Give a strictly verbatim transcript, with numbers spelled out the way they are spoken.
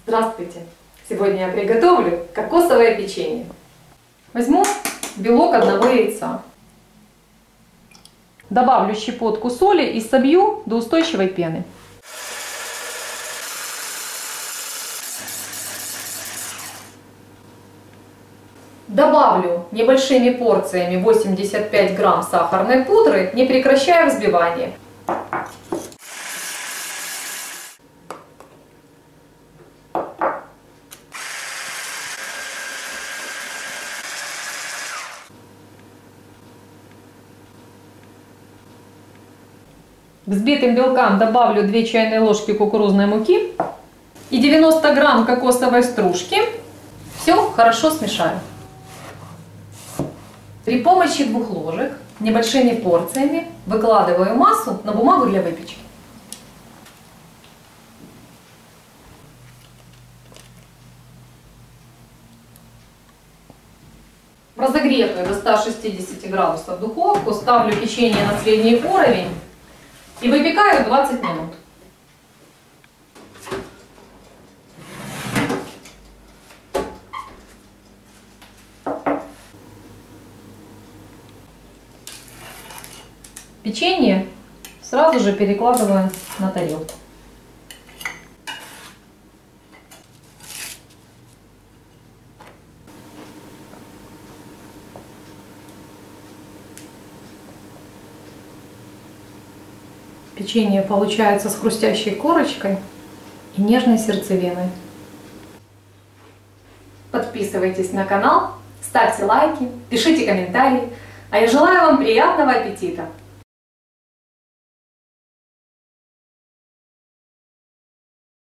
Здравствуйте! Сегодня я приготовлю кокосовое печенье. Возьму белок одного яйца. Добавлю щепотку соли и собью до устойчивой пены. Добавлю небольшими порциями восемьдесят пять грамм сахарной пудры, не прекращая взбивание. К взбитым белкам добавлю две чайные ложки кукурузной муки и девяносто грамм кокосовой стружки. Все хорошо смешаю. При помощи двух ложек небольшими порциями выкладываю массу на бумагу для выпечки. В разогретую до ста шестидесяти градусов духовку ставлю печенье на средний уровень и выпекаю двадцать минут. Печенье сразу же перекладываю на тарелку. Печенье получается с хрустящей корочкой и нежной сердцевиной. Подписывайтесь на канал, ставьте лайки, пишите комментарии. А я желаю вам приятного аппетита!